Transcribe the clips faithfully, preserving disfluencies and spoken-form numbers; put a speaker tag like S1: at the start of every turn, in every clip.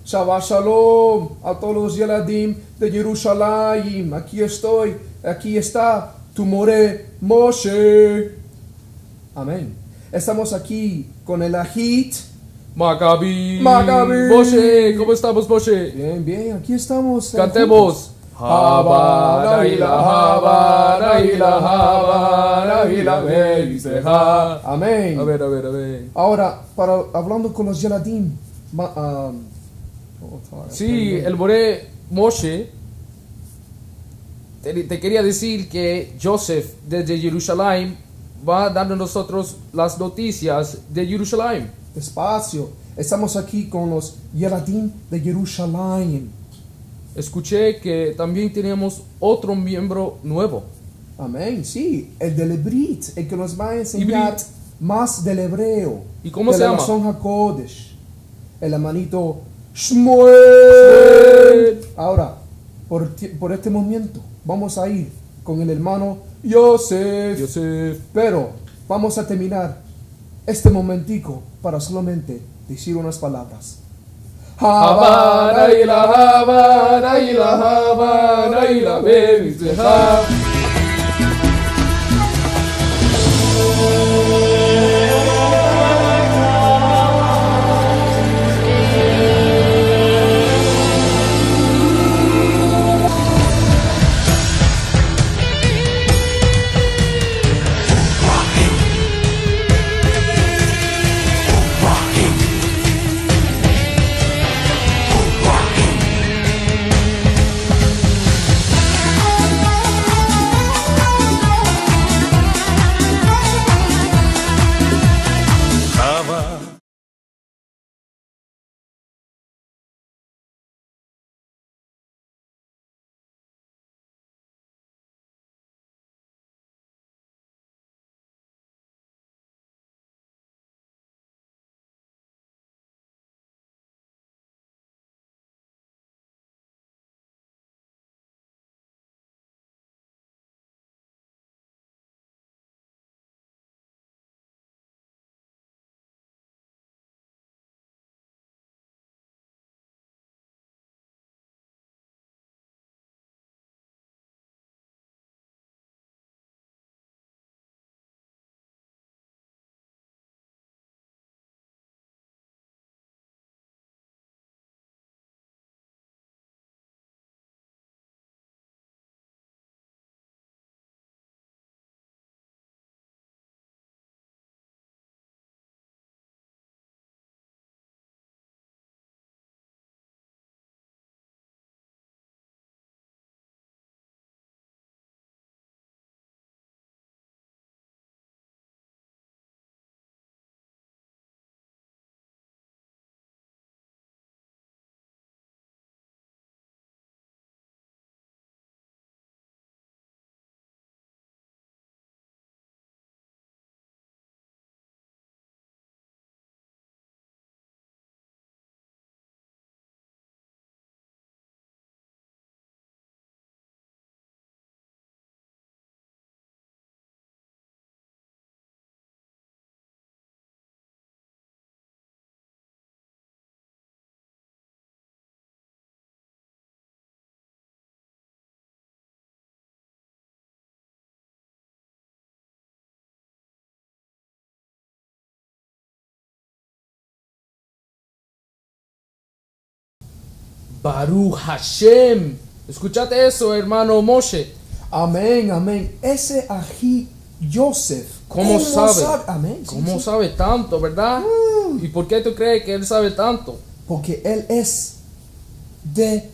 S1: Shabbat Shalom a todos los Yeladim de Jerusalén. Aquí estoy, aquí está tu more Moshe. Amén. Estamos aquí con el Ajit
S2: Maccabi.
S1: Maccabi.
S2: Moshe, ¿cómo estamos, Moshe?
S1: Bien, bien, aquí estamos. eh,
S2: Cantemos.
S1: Haba, Naila, Haba, Naila, Haba, Naila, Beizdeja. Amén.
S2: A ver, a ver, a ver.
S1: Ahora, para, hablando con los Yeladim. ma- ah, oh, sorry,
S2: Sí,
S1: perdón.
S2: el More Moshe, te, te quería decir que Joseph desde Jerusalén va dando a nosotros las noticias de Jerusalén.
S1: Despacio. Estamos aquí con los Yeladim de Jerusalén.
S2: Escuché que también tenemos otro miembro nuevo.
S1: Amén. Sí, el del Hebrit, el que nos va a enseñar
S2: Ibrit.
S1: más del hebreo.
S2: ¿Y cómo
S1: de
S2: se
S1: la
S2: llama?
S1: Lashon HaKodesh. El hermanito Shmuel. Ahora, por, ti- por este momento, vamos a ir con el hermano Yosef.
S2: Joseph.
S1: Pero vamos a terminar este momentico para solamente decir unas palabras.
S2: Haba, Naila, Haba, Naila, Haba, Naila, Beizdeja. Baruch Hashem. Escuchate eso, hermano Moshe.
S1: Amén, amén. Ese Ají Yosef.
S2: ¿Cómo sabe?
S1: Amén. sí,
S2: ¿Cómo
S1: sí.
S2: sabe tanto, verdad?
S1: Mm.
S2: ¿Y por qué tú crees que él sabe tanto?
S1: Porque él es de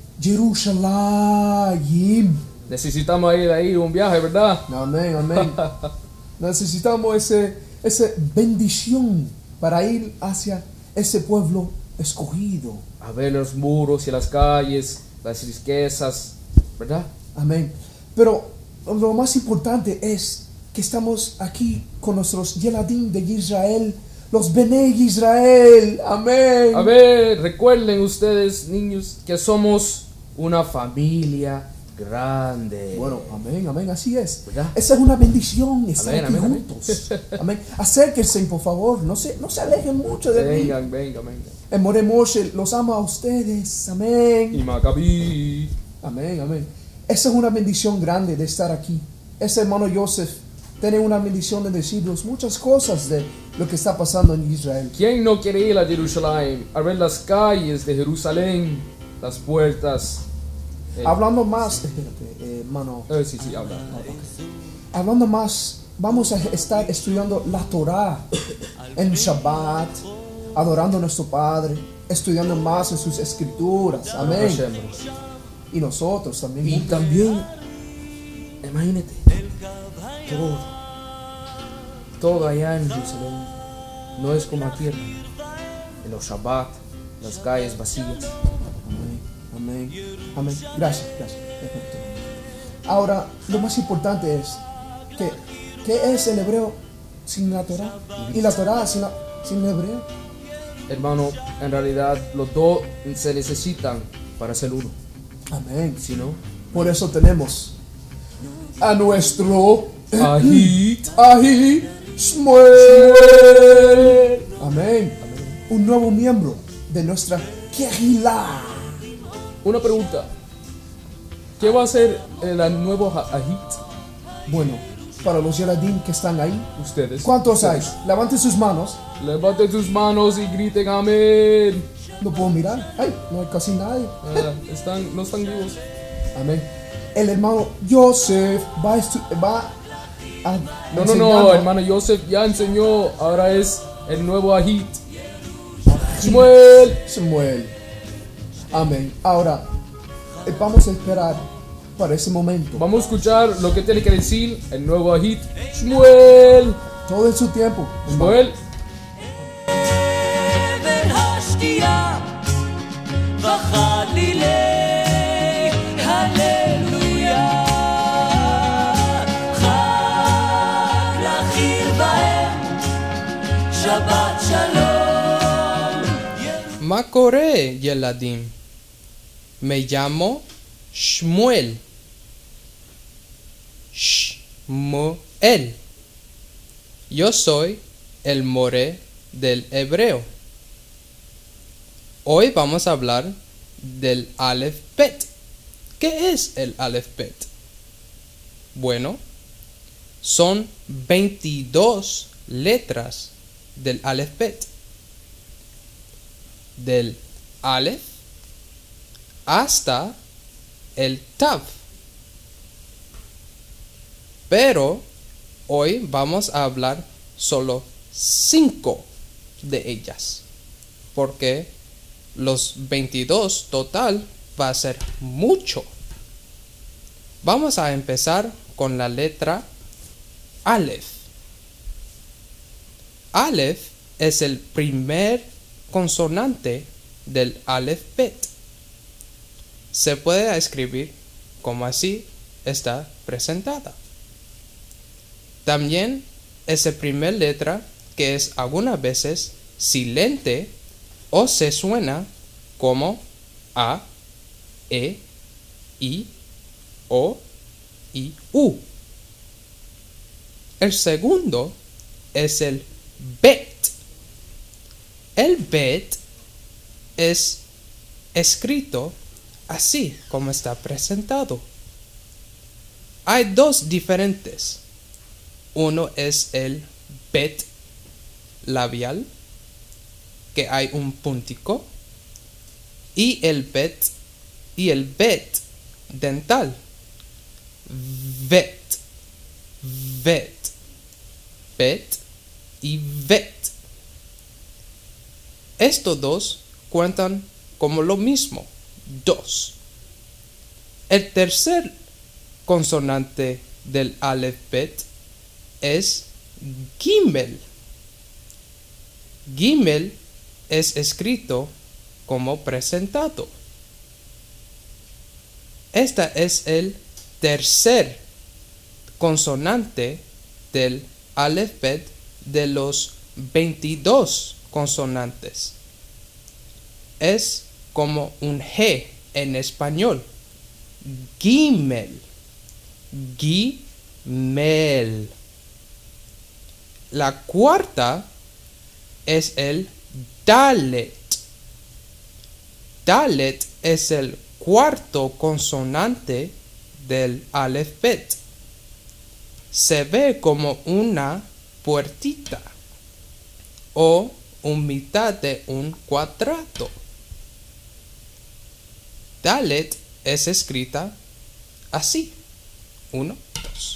S1: Jerusalén.
S2: Necesitamos ir ahí un viaje, ¿verdad?
S1: Amén, amén. Necesitamos ese, esa bendición para ir hacia ese pueblo escogido.
S2: A ver los muros y las calles, las riquezas, ¿verdad?
S1: Amén. Pero lo más importante es que estamos aquí con nuestros Yeladim de Israel, los Bene Israel. Amén.
S2: A ver, recuerden ustedes, niños, que somos una familia grande.
S1: Bueno, amén, amén, así es.
S2: ¿Verdad?
S1: Esa es una bendición estar
S2: Amén,
S1: aquí
S2: amén, amén.
S1: juntos. Amén. Acérquense, por favor, no se, no se alejen mucho de mí.
S2: Vengan, vengan, vengan.
S1: El More Moshe los ama a ustedes. Amén.
S2: Y Maccabi.
S1: Amén, amén. Esa es una bendición grande de estar aquí. Ese hermano Joseph tiene una bendición de decirnos muchas cosas de lo que está pasando en Israel.
S2: ¿Quién no quiere ir a Jerusalén a ver las calles de Jerusalén, las puertas? Eh,
S1: Hablando más, espérate, eh, hermano.
S2: eh, sí, sí, habla.
S1: Hablando más, vamos a estar estudiando la Torah en Shabbat, adorando a nuestro Padre, estudiando más en sus escrituras. Amén.
S2: Hashem.
S1: Y nosotros también.
S2: Y también, imagínate, todo, todo allá en Jerusalén no es como aquí, hermano. En los Shabbat, las calles vacías.
S1: Amén, amén, amén. Gracias, gracias. Ahora, lo más importante es que, ¿qué es el hebreo sin la Torah? Y la Torah sin, la, sin el hebreo.
S2: Hermano, en realidad los dos se necesitan para ser uno.
S1: Amén.
S2: Si no,
S1: Por eso tenemos a nuestro
S2: Ahit.
S1: Ahí Shmuel. Amén. Un nuevo miembro de nuestra Kehilá.
S2: Una pregunta. ¿Qué va a hacer el nuevo Ahit?
S1: Bueno, para los Yeladim que están ahí,
S2: Ustedes.
S1: ¿cuántos hay? Levanten sus manos.
S2: Levanten tus manos y griten amén.
S1: No puedo mirar. Ay, no hay casi nadie.
S2: Ah, están, no están vivos.
S1: Amén. El hermano Joseph va a, estu- va a
S2: No, no, no, hermano Joseph ya enseñó. Ahora es el nuevo Ahit. Shmuel.
S1: Samuel. Amén. Ahora, eh, vamos a esperar para ese momento.
S2: Vamos a escuchar lo que tiene que decir el nuevo Ahit. Shmuel.
S1: Todo en su tiempo.
S2: Shmuel.
S3: אבן השקיעה וחלילי הללויה חג לכיר בהם שבת שלום
S4: Makore Yeladim. Me llamo Shmuel. Shmuel. Yo soy el more del hebreo. Hoy vamos a hablar del Aleph Bet. ¿Qué es el Aleph Bet? Bueno, son veintidós letras del Aleph Bet. Del Aleph hasta el Tav. Pero hoy vamos a hablar solo cinco de ellas, porque los veintidós total va a ser mucho. Vamos a empezar con la letra Aleph. Aleph es el primer consonante del Aleph Bet. Se puede escribir como así está presentada. También es la primera letra que es algunas veces silente o se suena como A, E, I, O y U. El segundo es el Bet. El Bet es escrito así como está presentado. Hay dos diferentes. Uno es el Bet labial, que hay un puntico, y el Bet y el Bet dental. Vet, vet, bet y vet. Estos dos cuentan como lo mismo, dos. El tercer consonante del Aleph Bet es Gimel. Gimel es escrito como presentado. Esta es el tercer consonante del Aleph Bet de los veintidós consonantes. Es como un G en español. Gimel. Gimel. La cuarta es el Dalet. Dalet es el cuarto consonante del Aleph Bet. Se ve como una puertita o un mitad de un cuadrado. Dalet es escrita así. Uno, dos.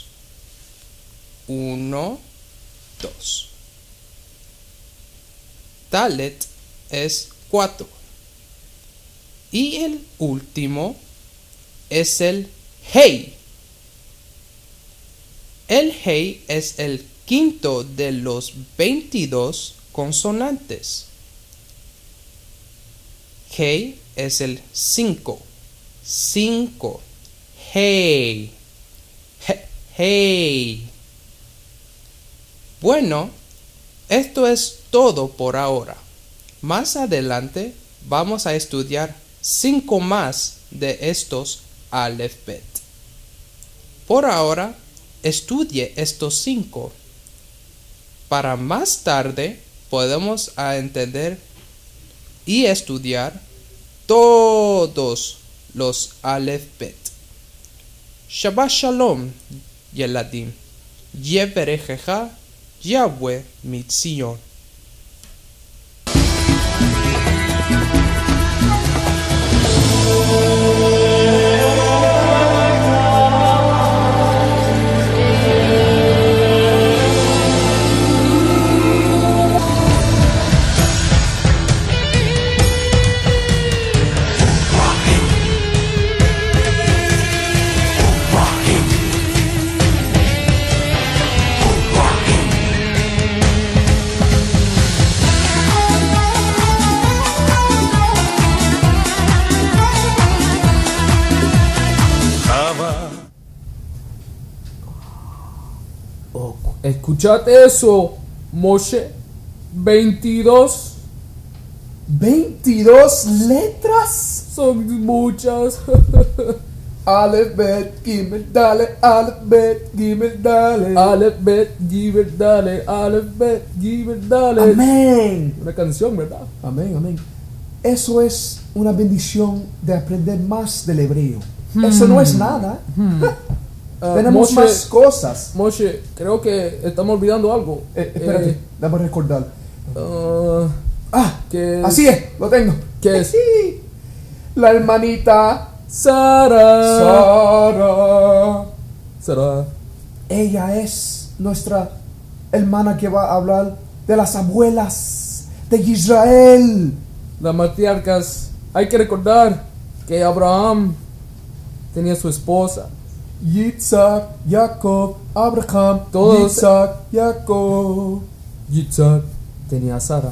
S4: Uno, dos. Dalet es cuatro. Y el último es el Hey. El Hey es el quinto de los veintidós consonantes. Hey es el cinco. Cinco. Hey. He- hey. Bueno, esto es todo por ahora. Más adelante vamos a estudiar cinco más de estos Aleph Bet. Por ahora, estudie estos cinco. Para más tarde podemos a entender y estudiar todos los Aleph Bet. Shabbat Shalom, Yeladim. Yeberejeja, Yahweh Mitzion.
S2: Oh, escuchate eso, Moshe. veintidós
S1: veintidós letras.
S2: son muchas.
S1: Aleph, Bet, Gimel, Dalet, Aleph, Bet, Gimel, Dalet.
S2: Aleph, Bet, Gimel, Dale. Aleph, Bet, Gimel, Dale.
S1: Amén.
S2: Una canción, ¿verdad?
S1: Amén, amén. Eso es una bendición de aprender más del hebreo. Eso no es nada.
S2: Ah,
S1: Tenemos
S2: Moshe,
S1: más cosas.
S2: Moshe, creo que estamos olvidando algo.
S1: Eh, espérate,
S2: Eh,
S1: dame recordar.
S2: ah,
S1: Ah,
S2: ¿qué
S1: así es, lo tengo.
S2: ¿Qué es?
S1: La hermanita
S2: Sara.
S1: Sara.
S2: Sara.
S1: Ella es nuestra hermana que va a hablar de las abuelas de Israel.
S2: Las matriarcas. Hay que recordar que Abraham tenía su esposa.
S1: Yitzhak, Jacob, Abraham,
S2: Todos-
S1: Yitzhak, Jacob.
S2: Yitzhak tenía a Sara.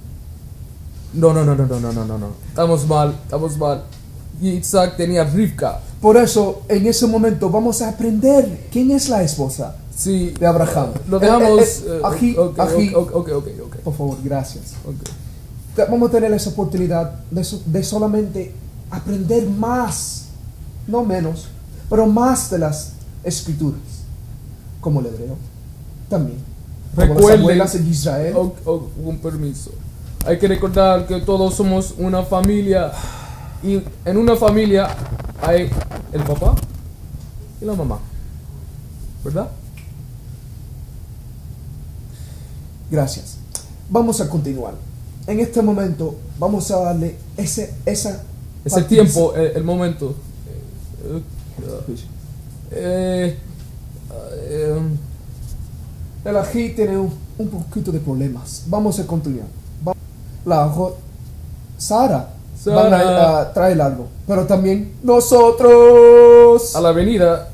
S2: No, no, no, no, no, no, no, no, no. Estamos mal, estamos mal. Yitzhak tenía a Rivka.
S1: Por eso, en ese momento vamos a aprender quién es la esposa
S2: Sí.
S1: de Abraham.
S2: Lo
S1: Eh,
S2: dejamos.
S1: eh, eh,
S2: eh,
S1: ají,
S2: ok,
S1: ají.
S2: ok, ok, ok, ok,
S1: Por favor, gracias.
S2: ok.
S1: Te- Vamos a tener esa oportunidad de, so- de solamente aprender más, no menos, pero más de las escrituras, como el hebreo, también. Como las
S2: Recuerden-
S1: abuelas de Israel.
S2: Ok, ok, con permiso. Hay que recordar que todos somos una familia. Y en una familia hay el papá y la mamá. ¿Verdad?
S1: Gracias. Vamos a continuar. En este momento vamos a darle ese, esa
S2: Ese
S1: partici-
S2: tiempo, el, el momento. Eh, eh, eh,
S1: El ají tiene un, un poquito de problemas. Vamos a continuar. Va- La ajo- Sara,
S2: Sara.
S1: van a, a traer algo, pero también nosotros.
S2: a la avenida.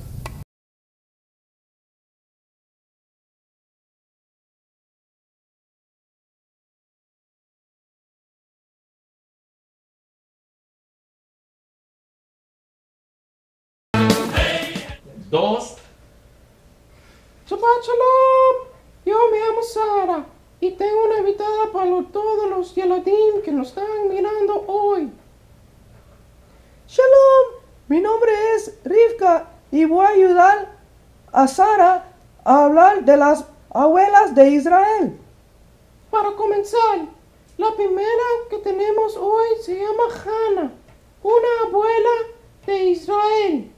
S4: Dos. Shabbat Shalom. Yo me llamo Sara y tengo una invitada para lo- todos los Yeladim que nos están mirando hoy.
S5: Shalom, Mi nombre es Rivka y voy a ayudar a Sara a hablar de las abuelas de Israel.
S6: Para comenzar, la primera que tenemos hoy se llama Hannah, una abuela de Israel.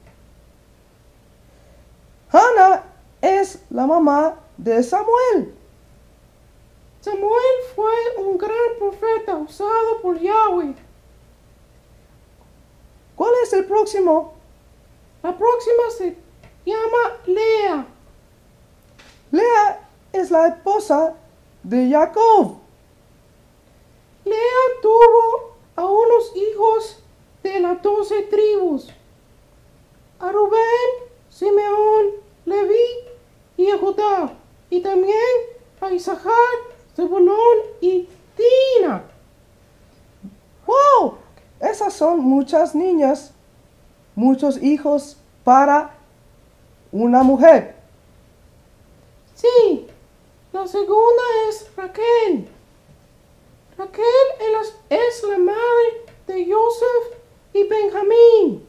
S5: Hannah es la mamá de Samuel.
S6: Samuel fue un gran profeta usado por Yahweh.
S5: ¿Cuál es el próximo?
S6: La próxima se llama Lea.
S5: Lea es la esposa de Jacob.
S6: Lea tuvo a unos hijos de las doce tribus, a Rubén, Simeón, Leví y a Judá, y también a Isahar, Zebulón y Dina.
S5: ¡Wow! Esas son muchas niñas, muchos hijos para una mujer.
S6: Sí, la segunda es Raquel. Raquel es- es la madre de Joseph y Benjamín.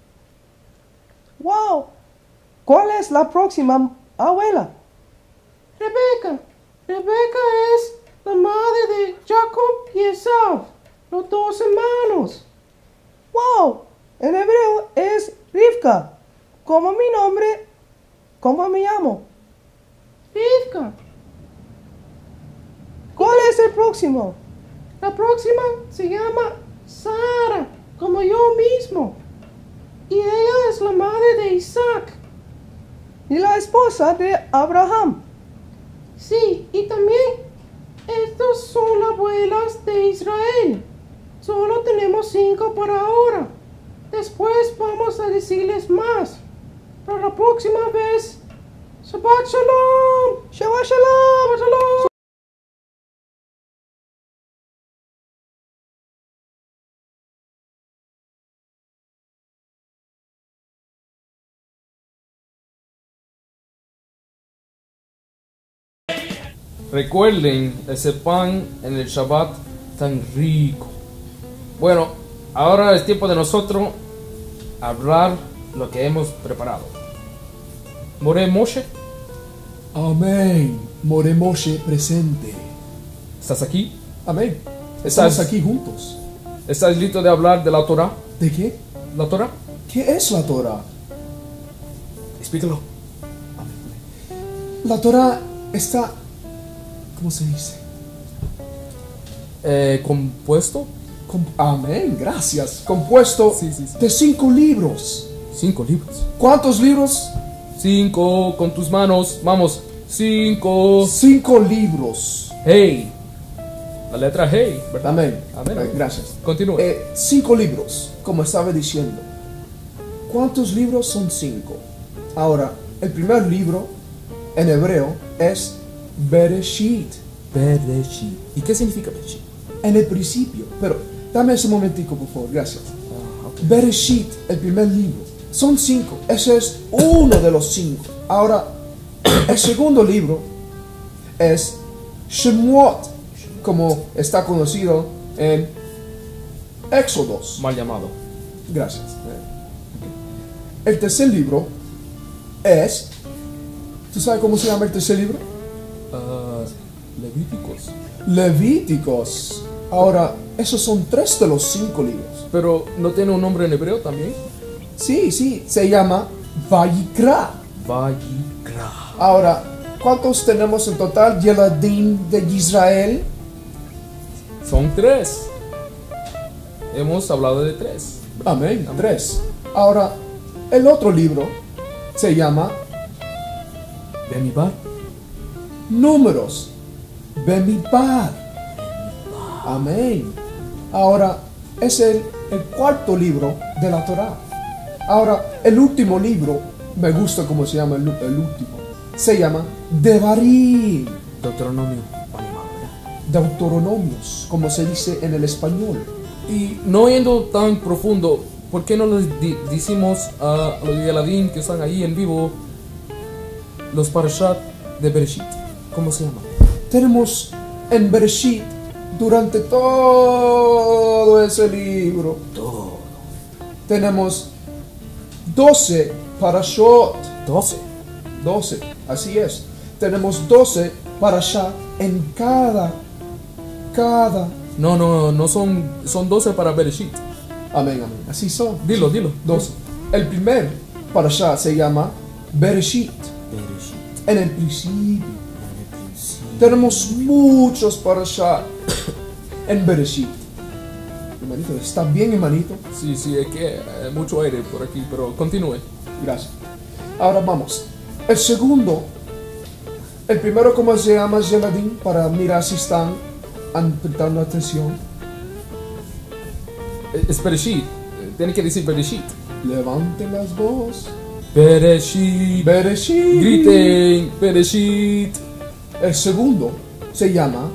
S5: ¡Wow! ¿Cuál es la próxima abuela?
S6: Rebeca. Rebeca es la madre de Jacob y Esau, los dos hermanos.
S5: ¡Wow! En hebreo es Rivka. Como mi nombre, ¿cómo me llamo?
S6: Rivka.
S5: ¿Cuál es el próximo?
S6: La próxima se llama Sara, como yo mismo. Y ella es la madre de Isaac.
S5: Y la esposa de Abraham.
S6: Sí, y también estas son las abuelas de Israel. Solo tenemos cinco por ahora. Después vamos a decirles más. Para la próxima vez, Shabbat Shalom.
S5: Shabbat Shalom.
S6: Shabbat Shalom.
S2: Recuerden ese pan en el Shabbat tan rico. Bueno, ahora es tiempo de nosotros hablar lo que hemos preparado. More Moshe,
S1: Amén. More Moshe presente.
S2: ¿estás aquí?
S1: Amén. Estamos
S2: ¿Estás,
S1: aquí juntos.
S2: ¿Estás listo de hablar de la Torah?
S1: ¿De qué?
S2: ¿La Torah?
S1: ¿Qué es la Torah?
S2: Explícalo.
S1: La Torah está, ¿cómo se dice?
S2: Eh, ¿Compuesto?
S1: Com- Amén, gracias. Compuesto
S2: Sí, sí, sí.
S1: de cinco libros.
S2: Cinco libros.
S1: ¿Cuántos libros?
S2: Cinco con tus manos. Vamos. Cinco.
S1: Cinco libros.
S2: Hey. La letra hey, ¿verdad?
S1: Amén.
S2: Amén.
S1: Eh, gracias.
S2: Continúa.
S1: Eh, cinco libros, como estaba diciendo. ¿Cuántos libros son cinco? Ahora, el primer libro en hebreo es Bereshit,
S2: Bereshit. ¿Y qué significa Bereshit?
S1: en el principio. Pero dame ese momentico, por favor, gracias.
S2: Ah, ok.
S1: Bereshit, el primer libro. Son cinco. Ese es uno de los cinco. Ahora, el segundo libro es Shemot, como está conocido en Éxodos.
S2: Mal llamado.
S1: Gracias. El tercer libro es... ¿Tú sabes cómo se llama el tercer libro?
S2: Ah, Levíticos.
S1: Levíticos. Ahora, esos son tres de los cinco libros.
S2: Pero ¿no tiene un nombre en hebreo también?
S1: Sí, sí, se llama Vayikra.
S2: Vayikra.
S1: Ahora, ¿cuántos tenemos en total? Yeladim de Israel.
S2: Son tres. Hemos hablado de tres.
S1: Amén, tres. Ahora, el otro libro se llama
S2: Bemidbar.
S1: Números. Bemidbar. Amén. Ahora, es el, el cuarto libro de la Torá. Ahora, el último libro, me gusta cómo se llama el, el último, se llama Devarim.
S2: Deuteronomio. Animado, ¿verdad?
S1: Deuteronomios, como se dice en el español.
S2: Y no yendo tan profundo, ¿por qué no les di- decimos a los de Aladín que están ahí en vivo los parashat de Bereshit? ¿Cómo se llama?
S1: Tenemos en Bereshit, durante todo ese libro,
S2: Todo.
S1: tenemos doce parashot.
S2: doce.
S1: doce, así es. Tenemos doce parashá en cada, cada.
S2: No, no, no son, son doce para Bereshit.
S1: Amén, amén. Así son.
S2: Dilo, dilo.
S1: doce. El primer parashá se llama Bereshit.
S2: Bereshit.
S1: En el principio. Tenemos muchos parashá en Bereshit. Hermanito, ¿está bien, hermanito?
S2: Sí, sí, es que hay mucho aire por aquí, pero continúe.
S1: Gracias. Ahora vamos. El segundo, el primero, ¿cómo se llama, Geladim? Para mirar si están prestando atención.
S2: Es Bereshit. Tiene que decir Bereshit.
S1: Levanten las voces.
S2: Bereshit.
S1: Bereshit.
S2: Griten. Bereshit.
S1: El segundo se llama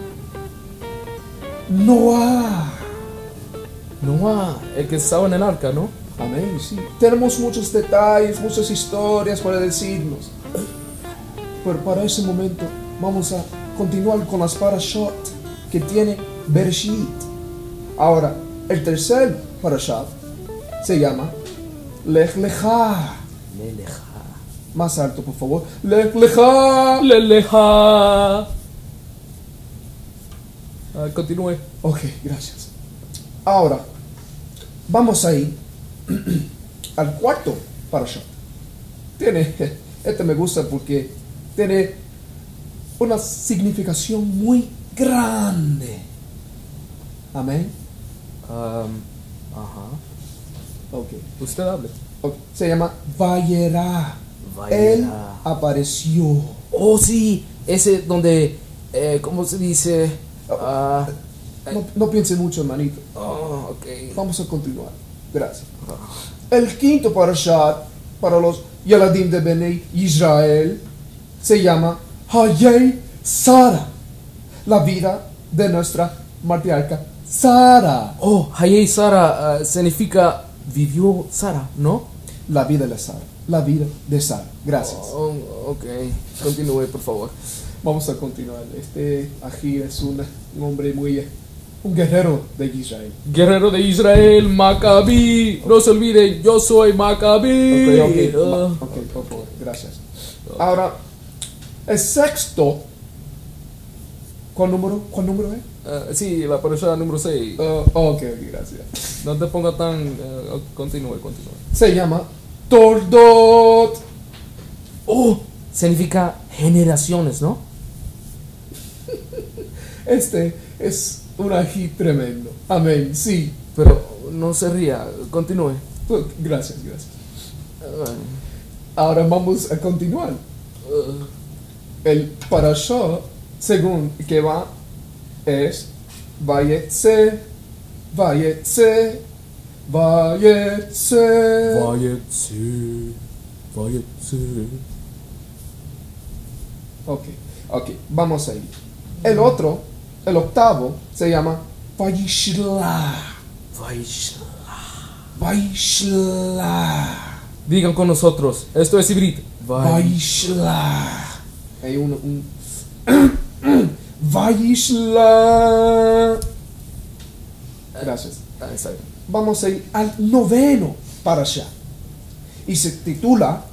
S1: Noah.
S2: Noah, el que estaba en el arca, ¿no?
S1: Amén, sí. Tenemos muchos detalles, muchas historias para decirnos. Pero para ese momento vamos a continuar con las parashot que tiene Bereshit. Ahora, el tercer parashat se llama Lech Lecha.
S2: Leleja.
S1: Más alto, por favor. Lech Lecha.
S2: Leleja. Ah, continúe.
S1: Ok, gracias. Ahora, vamos a ir al cuarto parashat. Tiene, este me gusta porque tiene una significación muy grande. Amén.
S2: Um, ajá.
S1: Ok.
S2: Usted hable.
S1: Ok. Se llama Vayera.
S2: Vayera.
S1: Él apareció.
S2: Oh, sí. Ese donde, eh, ¿cómo se dice? Ah,
S1: No, no piense mucho, hermanito.
S2: oh, ok.
S1: Vamos a continuar. Gracias. El quinto parashat para los Yeladim de Bnei Israel se llama Hayei Sara, la vida de nuestra matriarca Sara.
S2: Oh, Hayei Sara ah, significa vivió Sara, ¿no?
S1: La vida de Sara, la vida de Sara. Gracias.
S2: Oh, ok. Continúe, por favor.
S1: Vamos a continuar. Este Ají es un, un hombre muy, un guerrero de Israel.
S2: Guerrero de Israel, Maccabi. No se olviden, yo soy Maccabi.
S1: Ok, ok,
S2: Ah.
S1: ma- ok, por favor, gracias. Ahora, el sexto, ¿cuál número? ¿Cuál número es?
S2: Ah, sí, la parasha número seis.
S1: Uh, ok, ok, gracias.
S2: No te ponga tan... eh, continúe, continúe.
S1: Se llama Tordot.
S2: Oh, significa generaciones, ¿no?
S1: Este es un ají tremendo. Amén, sí.
S2: Pero no se ría, continúe.
S1: Uh, Gracias, gracias.
S2: Ah,
S1: Ahora vamos a continuar.
S2: ah,
S1: El parashá, según que va, es Vayetze, Vayetze, Vayetze.
S2: Vayetze, Vayetze.
S1: Ok, ok, vamos a ir. El otro, el octavo, se llama Vayishla.
S2: Vayishla.
S1: Vayishla.
S2: Digan con nosotros, esto es hibrid.
S1: Vayishla. Hay un, un Vayishla. Gracias.
S2: Ah, está bien.
S1: Vamos a ir al noveno parasha. Y se titula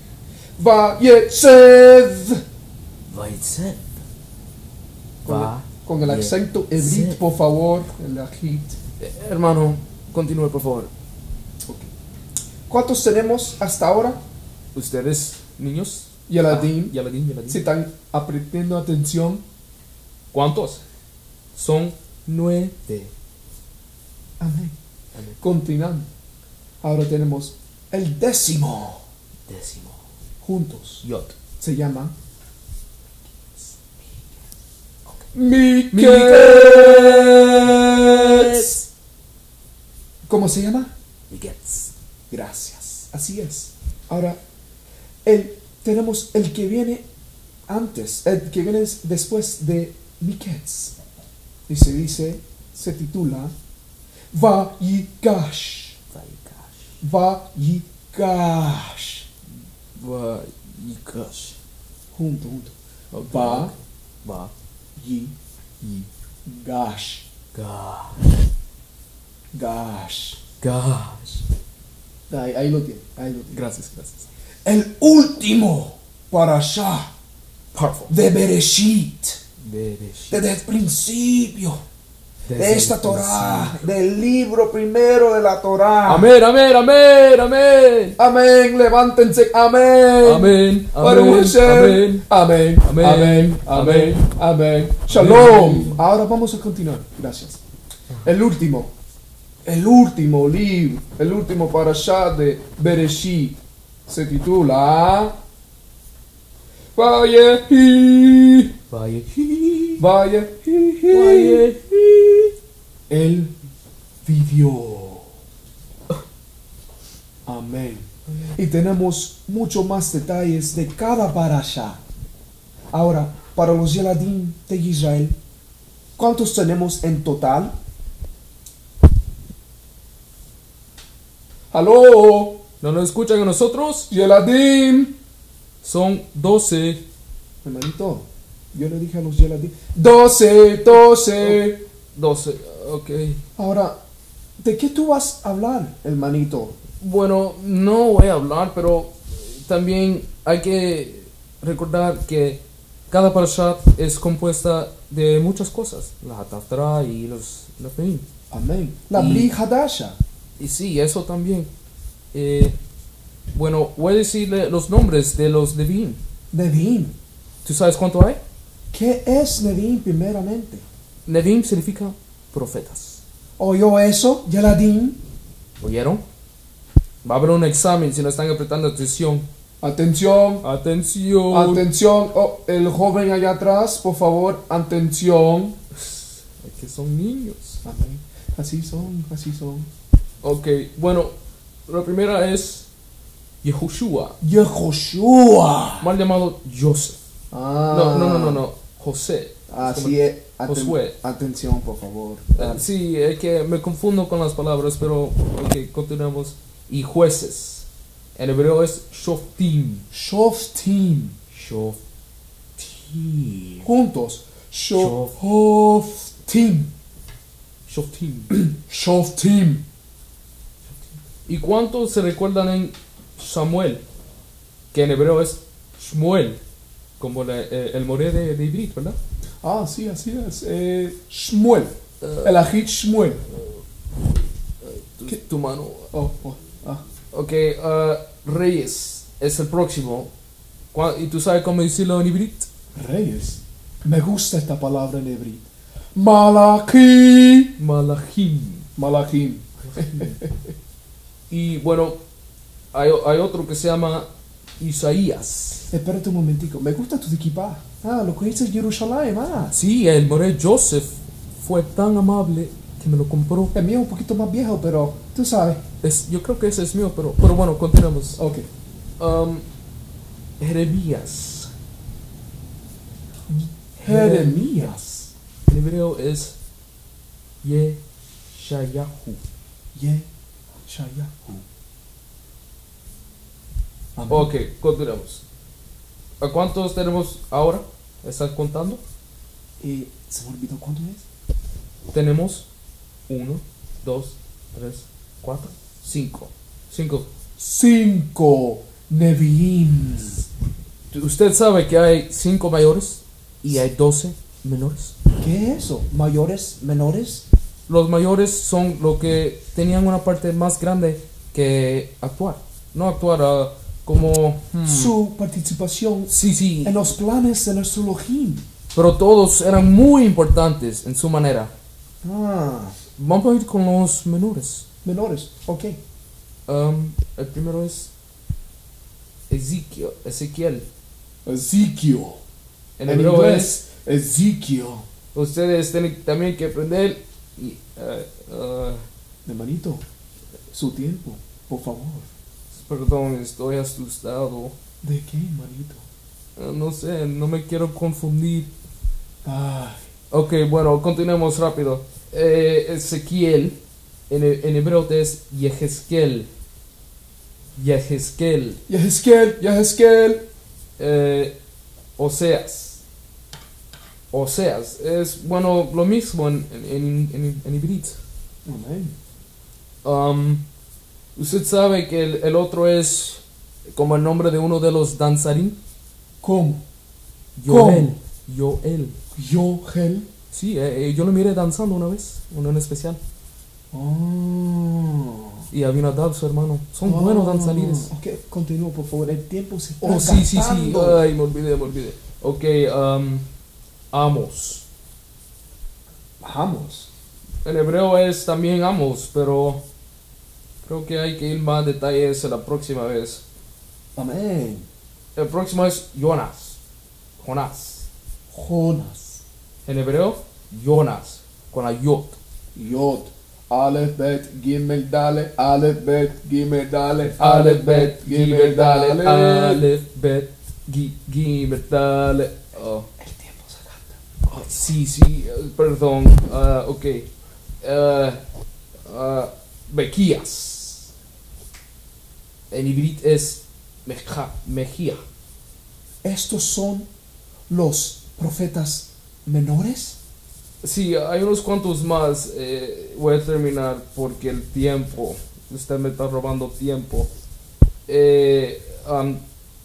S1: Vayetzev.
S2: Vayetze.
S1: Con,
S2: Va.
S1: con el acento hebrit, por favor. El ajit.
S2: Eh, Hermano, continúe, por favor.
S1: ¿Cuántos tenemos hasta ahora?
S2: Ustedes, niños.
S1: Yeladim.
S2: Ah, Yeladim, Yeladim.
S1: Si están aprendiendo atención.
S2: ¿Cuántos? Son nueve.
S1: Amén.
S2: Amén.
S1: Continuando. Ahora tenemos el décimo.
S2: Décimo.
S1: Juntos.
S2: Yot.
S1: Se llama Miketz. ¿Cómo se llama?
S2: Miketz.
S1: Gracias. Así es. Ahora, el, tenemos el que viene antes, el que viene después de Miketz. Y se dice, se titula Vayikash.
S2: Vayikash.
S1: Vayikash.
S2: Vayikash.
S1: Junto, junto.
S2: Ok.
S1: Va,
S2: Va.
S1: yi,
S2: Y.
S1: gash.
S2: Ga.
S1: Gash.
S2: Gash.
S1: Ahí, ahí lo tiene, ahí lo tiene.
S2: Gracias, gracias.
S1: El último parashá
S2: Powerful.
S1: de Bereshit,
S2: Bereshit.
S1: desde el principio
S2: Desde
S1: de esta
S2: el
S1: Torá, del libro primero de la Torá.
S2: Amén, amén, amén, amén.
S1: Amén, levántense, amén.
S2: Amén,
S1: Baruch
S2: amén,
S1: Hashem.
S2: amén.
S1: Amén, amén, amén,
S2: Amén.
S1: amén. Shalom. Ahora vamos a continuar. Gracias. El último, el último libro, el último parashá de Bereshit se titula Vayehi.
S2: Vaya.
S1: Vayehi.
S2: Vaya.
S1: Él vivió. Amén. Y tenemos mucho más detalles de cada parashá. Ahora, para los Yeladim de Israel, ¿cuántos tenemos en total? ¡Aló!
S2: ¿No nos escuchan a nosotros?
S1: ¡Yeladim!
S2: Son doce.
S1: Hermanito, yo le dije a los Yeladim. ¡Doce! ¡Doce!
S2: Doce, ok.
S1: Ahora, ¿de qué tú vas a hablar, hermanito?
S2: Bueno, no voy a hablar, pero también hay que recordar que cada parashat es compuesta de muchas cosas. La Haftarah y los Nefeim.
S1: Amén. La
S2: Y-
S1: Brit Hadasha.
S2: Y sí, eso también. Eh, bueno, voy a decirle los nombres de los Nevi'im.
S1: Nevi'im.
S2: ¿Tú sabes cuánto hay?
S1: ¿Qué es Nevi'im primeramente?
S2: Nevi'im significa profetas.
S1: ¿Oyó eso, Yeladim?
S2: ¿Oyeron? Va a haber un examen si no están prestando atención.
S1: Atención,
S2: Atención.
S1: atención. Oh, el joven allá atrás, por favor, atención.
S2: Es que son niños.
S1: Amén. Así son, así son.
S2: Ok, bueno, la primera es Yehoshua,
S1: Yehoshua.
S2: mal llamado Joseph.
S1: Ah.
S2: No, no, no, no, no, José.
S1: Así es. Aten-
S2: Josué.
S1: Atención, por favor.
S2: Ah, sí, es que me confundo con las palabras, pero ok, continuamos. Y jueces. En hebreo es Shoftim.
S1: Shoftim.
S2: Shoftim.
S1: Juntos. Shoftim.
S2: Shoftim.
S1: Shoftim.
S2: ¿Y cuántos se recuerdan en Samuel? Que en hebreo es Shmuel. Como la- eh, el moré de, de Ibrit, ¿verdad?
S1: Ah, sí, así es. Eh, Shmuel. El Ajit Shmuel.
S2: Tu, tu mano.
S1: Oh, oh, ah.
S2: Ok, uh, Reyes es el próximo. ¿Cuá- ¿Y tú sabes cómo decirlo en Ibrit?
S1: Reyes. Me gusta esta palabra en hebreo. Malachi.
S2: Malachim.
S1: Malachim.
S2: Y bueno, hay, hay otro que se llama Isaías.
S1: Espérate un momentico. Me gusta tu equipaje. Ah, lo que dice Jerusalén, ah.
S2: Sí, el moré Joseph fue tan amable que me lo compró.
S1: El mío es un poquito más viejo, pero tú sabes.
S2: Es, yo creo que ese es mío, pero, pero bueno, continuamos.
S1: Ok.
S2: Um, Jeremías.
S1: Jeremías.
S2: En hebreo es Yeshayahu.
S1: Ye Shayahu. Amén.
S2: Ok, continuamos. ¿A cuántos tenemos ahora? ¿Estás contando?
S1: Eh, se me olvidó cuánto es.
S2: Tenemos uno, dos, tres, cuatro, cinco. Cinco.
S1: Cinco Nevi'im.
S2: ¿Usted sabe que hay cinco mayores y hay doce menores?
S1: ¿Qué es eso? ¿Mayores? ¿Menores?
S2: Los mayores son los que tenían una parte más grande que actuar. No actuar ah, como... hmm,
S1: Su participación
S2: sí, sí.
S1: en los planes de nuestro Elohim.
S2: Pero todos eran muy importantes en su manera.
S1: Ah,
S2: Vamos a ir con los menores.
S1: menores. Ok.
S2: Um, el primero es Ezequiel. Ezequiel.
S1: Ezequiel.
S2: En
S1: En
S2: hebreo
S1: inglés, Ezequiel.
S2: es, ustedes tienen también que aprender. Y, eh, eh,
S1: Hermanito, su tiempo, por favor.
S2: perdón, estoy asustado.
S1: ¿De qué, hermanito?
S2: Eh, no sé, no me quiero confundir.
S1: Ay,
S2: Ok, bueno, continuemos rápido. Eh, Ezequiel, en, en hebreo es Yehezkel. Yehezkel.
S1: Yehezkel, Yehezkel.
S2: Eh, Oseas. Oseas. Es, bueno, lo mismo en, en, en, en, en Ibrit.
S1: Amén.
S2: Um, ¿Usted sabe que el, el otro es como el nombre de uno de los danzarín?
S1: ¿Cómo?
S2: Joel. Joel.
S1: Joel.
S2: Sí, eh, eh, yo lo miré danzando una vez, uno en especial.
S1: Oh.
S2: Y Abinadab, su hermano. Son
S1: Oh.
S2: buenos danzarines.
S1: Ok, continúa, por favor. El tiempo se está
S2: Oh, sí, sí, sí.
S1: gastando.
S2: Ay, me olvidé, me olvidé. Ok, um, Amos.
S1: Vamos.
S2: En hebreo es también Amos, pero creo que hay que ir más detalles la próxima vez.
S1: Amén.
S2: El próximo es Jonas. Jonás.
S1: Jonas.
S2: En hebreo, Jonas. Con la yot.
S1: Yod. Aleph, Bet, Gimel, Dale. Aleph, Bet, Gimel, Dale. Aleph, Bet, Gimel, Dale.
S2: Aleph, Bet, Gi- Gimel, Dale. Oh.
S1: El tiempo se gasta.
S2: Oh, sí, sí, eh, perdón. Ah, ok. Uh, uh, Bequías. En hibrit es Meja, Mejía.
S1: ¿Estos son los profetas menores?
S2: Sí, hay unos cuantos más. eh, voy a terminar porque el tiempo. Usted me está robando tiempo. Eh, um,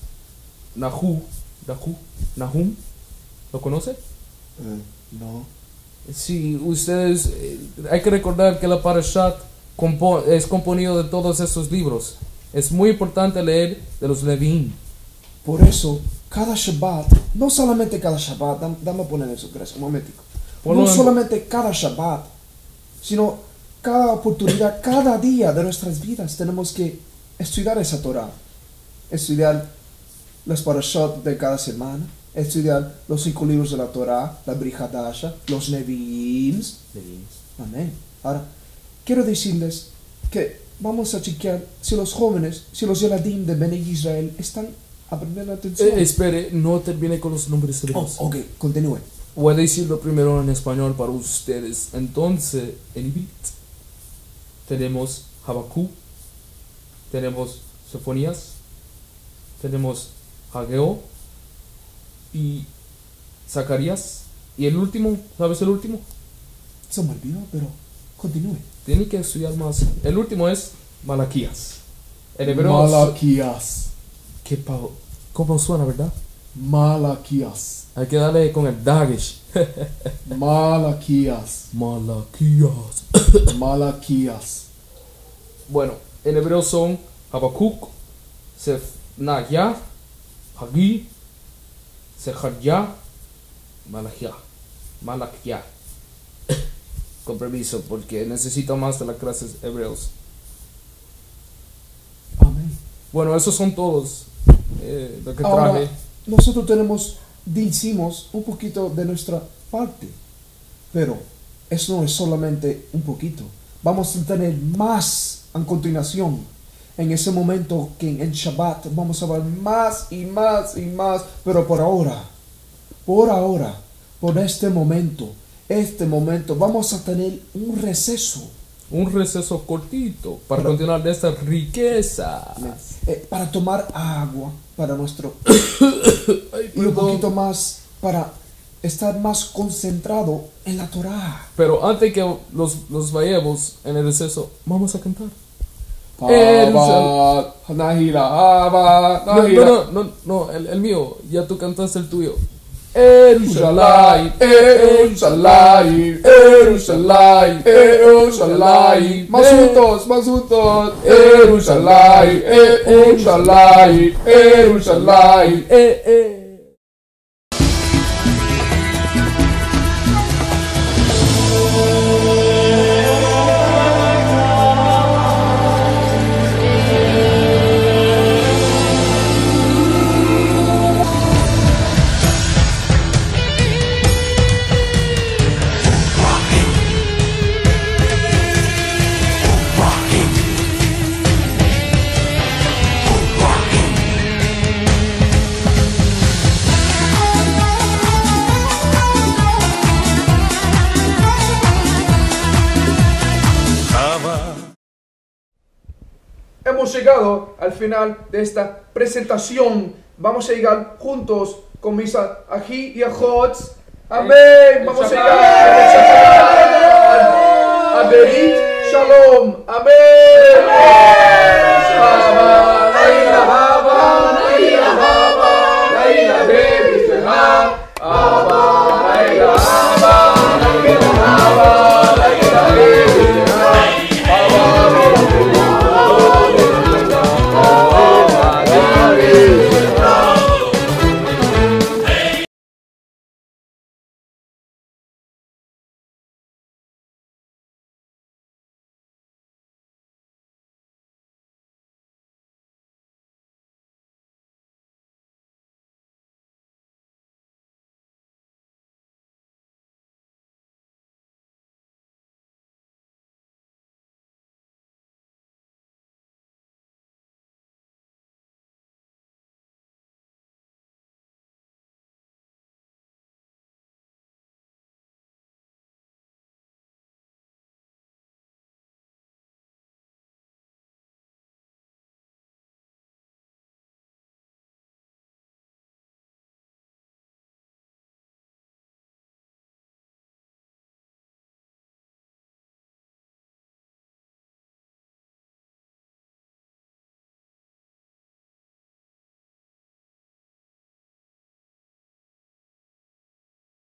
S2: Nahu, Nahu, Nahum. ¿Lo conoce?
S1: Eh, no.
S2: Sí, ustedes. eh, hay que recordar que la Parashat compo- es componido de todos estos libros. Es muy importante leer de los Levín.
S1: Por eso, cada Shabbat, no solamente cada Shabbat, dam- dame a poner eso, gracias, un momentico.
S2: Ponlo
S1: No
S2: en-
S1: solamente cada Shabbat, sino cada oportunidad, cada día de nuestras vidas tenemos que estudiar esa Torah. Estudiar las parashot de cada semana, estudiar los cinco libros de la Torah, la Brit Hadasha, los Nevi'im. Amén. Ahora, quiero decirles que vamos a chequear si los jóvenes, si los Yeladim de Bene Israel están aprendiendo atención.
S2: Eh, espere, no termine con los nombres
S1: Oh,
S2: hebreos.
S1: ok, continúe.
S2: Voy a decirlo primero en español para ustedes. Entonces, en Ibrit tenemos Habacuc, tenemos Sofonías, tenemos Hageo y Zacarías. Y el último, ¿sabes el último?
S1: Se me olvidó, pero continúe.
S2: Tiene que estudiar más. El último es Malaquías. En hebreo,
S1: Malaquías.
S2: ¿qué pa- ¿cómo suena, verdad?
S1: Malaquías.
S2: Hay que darle con el Dagesh.
S1: Malaquías.
S2: Malaquías.
S1: Malaquías.
S2: Bueno, en hebreo son Habacuc, Sefnaya, Hagí, Sejarya, Malaquía. Malaquía. Con permiso, porque necesito más de las clases hebreos.
S1: Amén.
S2: Bueno, esos son todos eh, lo que
S1: Ahora,
S2: traje.
S1: nosotros tenemos, decimos un poquito de nuestra parte, pero eso no es solamente un poquito. Vamos a tener más a continuación. En ese momento que en Shabbat vamos a ver más y más y más, pero por ahora, por ahora, por este momento, este momento, vamos a tener un receso
S2: Un receso cortito para
S1: Pero-
S2: continuar de esta riqueza.
S1: eh, para tomar agua para nuestro
S2: Ay,
S1: y un
S2: perdón.
S1: poquito más para estar más concentrado en la Torah.
S2: Pero antes que los, los vayamos en el receso, vamos a cantar.
S1: Abba, Nahila, Abba,
S2: No,
S1: Nahila.
S2: no, no, no, no, el, el mío, ya tú cantaste el tuyo. Jerusalén,
S1: Jerusalén, Jerusalén, Jerusalén. Más juntos, más juntos. Jerusalén, Jerusalén, Jerusalén.
S2: eh, eh.
S1: Hemos llegado al final de esta presentación. Vamos a llegar juntos con mis ají y ajots. Amén. Vamos a llegar a Berit Shalom. Amén. Bye, bye.